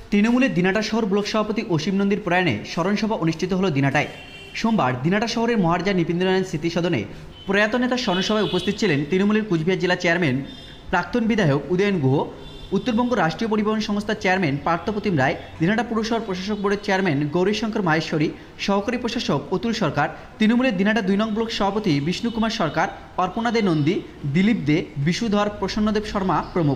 তৃণমূলের দিনাটা শহর ব্লক সভাপতি অসীম নন্দীর প্রয়াণে স্মরণসভা অনুষ্ঠিত হল দিনাটায়। সোমবার দিনাটা শহরের মহারাজা নৃপেন্দ্রনারায়ণ স্মৃতি সদনে প্রয়াত নেতার স্মরণসভায় উপস্থিত ছিলেন তৃণমূলের কুচবিহার জেলা চেয়ারম্যান প্রাক্তন বিধায়ক উদয়ন গুহ, উত্তরবঙ্গ রাষ্ট্রীয় পরিবহন সংস্থার চেয়ারম্যান পার্থপ্রতিম রায়, দিনাটা পুরসভার প্রশাসক বোর্ডের চেয়ারম্যান গৌরীশঙ্কর মাহেশ্বরী, সহকারী প্রশাসক অতুল সরকার, তৃণমূলের দিনাটা 2 নং ব্লক সভাপতি বিষ্ণু কুমার সরকার, অর্পণা দে নন্দী, দিলীপ দে, বিশুধর, প্রসন্নদেব শর্মা প্রমুখ।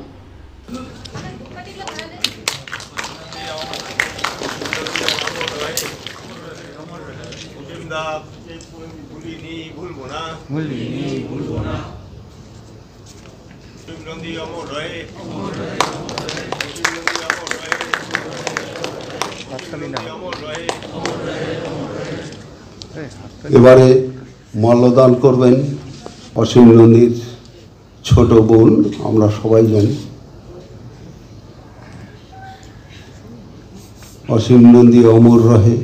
এবারে মাল্যদান করবেন অসীম নন্দীর ছোট বোন, আমরা সবাই জানি অসীম নন্দী অমর রহে,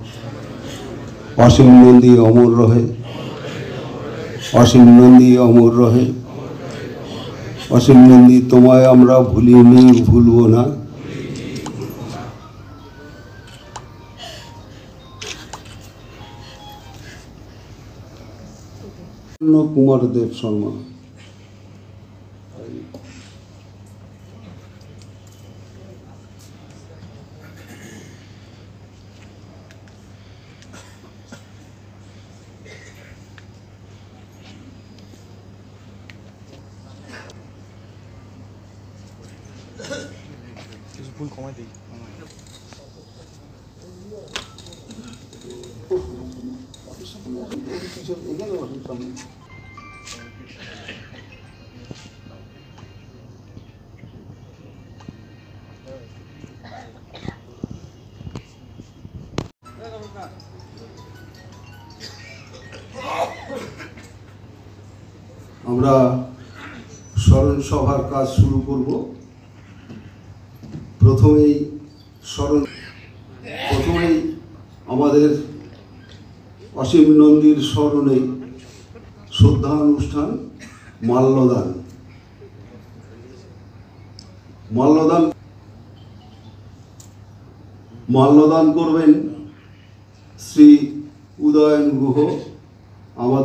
অসীম নন্দী অমর রহে, অসীম নন্দী অমর রহে। অসীম নন্দী, তোমায় আমরা ভুলিনি, ভুলব না। কুমার দেব শর্মা। ফুল কমাই দিই। আমরা স্মরণ সভার কাজ শুরু করব। প্রথমেই আমাদের অসীম নন্দীর স্মরণে শ্রদ্ধা অনুষ্ঠান, মাল্যদান করবেন শ্রী উদয়ন গুহ। আমাদের